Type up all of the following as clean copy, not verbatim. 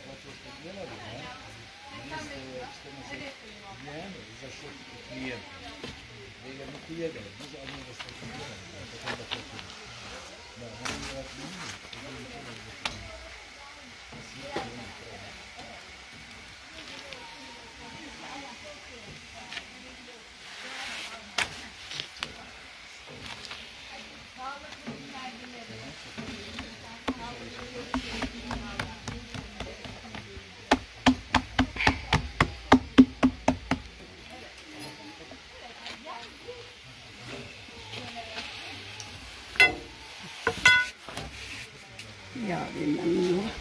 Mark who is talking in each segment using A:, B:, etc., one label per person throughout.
A: Ya bilmem ne.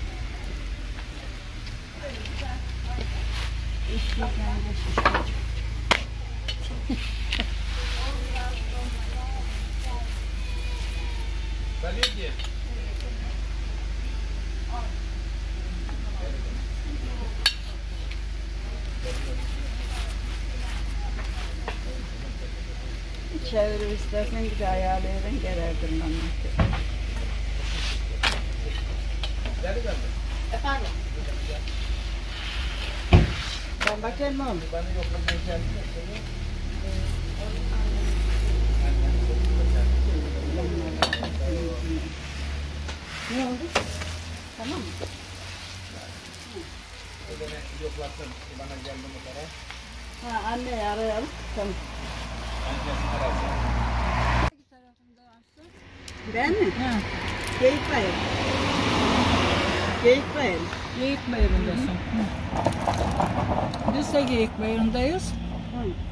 B: Belediye.
A: Çevirip istersen bir de ayarlayarak gelerdim ben.
C: Efendim?
A: Ben bakayım mı?
B: Bana yoklamaya geldim.
A: Ne oldu? Tamam mı?
B: Ödene yoklattım. Bana geldi mi para?
A: Ha, anneyi arayalım. Tamam. Ben mi?
C: Ha.
A: Geyik bayır. Geyik bayır.
C: Geyik Bayırı'ndasın. Biz de Geyik Bayırı'ndayız.
A: Hı.